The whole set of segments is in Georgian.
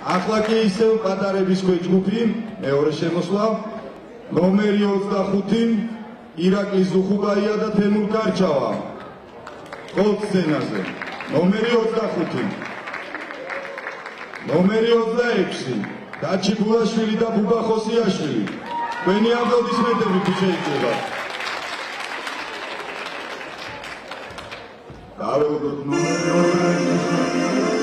ახლა კი ისევ პატარების ქვეშ ჯგუფი, მეორე შემოსვლა, ნომერი 25, ირაკლი ზუხუბაია და თემურ კარჩავა. ხოთ სცენაზე. ნომერი 25. ნომერი 26, დაჩი ბულაშვილი და ბუბა ხოსიაშვილი. თქვენი აპლოდისმენტები თუ შეიძლება. დავეუბნოთ ნომერი 26.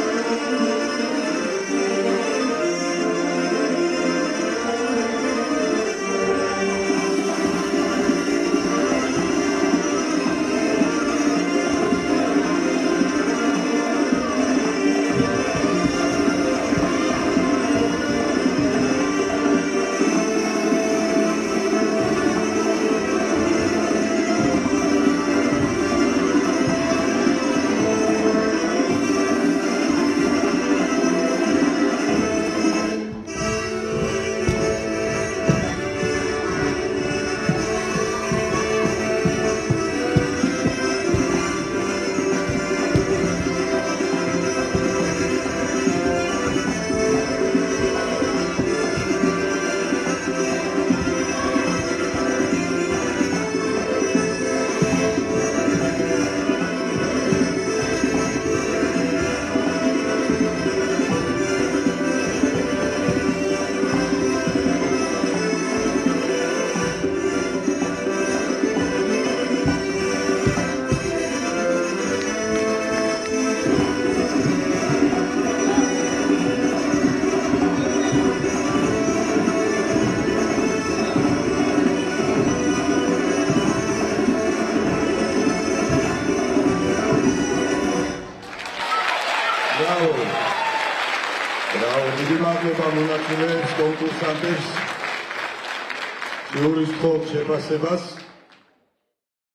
Bravo, დიდი მადლობა მონაწილეებს, კონკურსანტებს, ჟურის ხოთ შეფასებას.